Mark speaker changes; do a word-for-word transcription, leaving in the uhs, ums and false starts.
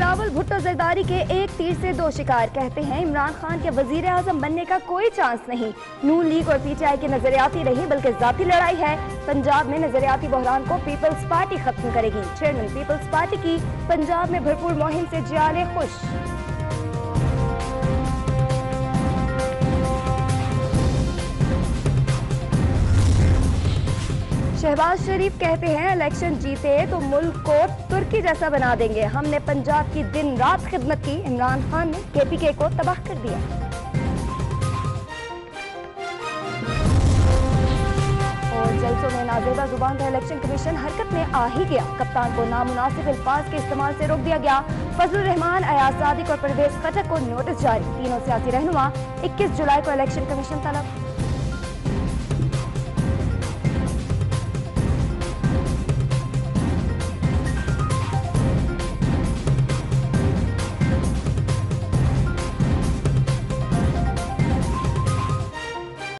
Speaker 1: बिलावल भुट्टो जरदारी के एक तीर से दो शिकार। कहते हैं इमरान खान के वजीर आजम बनने का कोई चांस नहीं। नून लीग और पीटीआई की नजरियाती नहीं बल्कि जाती लड़ाई है। पंजाब में नजरियाती बहरान को पीपल्स पार्टी खत्म करेगी। चेयरमैन पीपल्स पार्टी की पंजाब में भरपूर मुहिम से जियाले खुश। शहबाज शरीफ कहते हैं इलेक्शन जीते तो मुल्क को तुर्की जैसा बना देंगे। हमने पंजाब की दिन रात खिदमत की। इमरान खान ने केपीके को तबाह कर दिया। और जलसों में नाजेबा जुबान का इलेक्शन कमीशन हरकत में आ ही गया। कप्तान को नामुनासिब अल्फाज के इस्तेमाल से रोक दिया गया। फजलुर रहमान, अयाज सादिक और परवेज खटक को नोटिस जारी। तीनों सियासी रहनुमा इक्कीस जुलाई को इलेक्शन कमीशन तलब।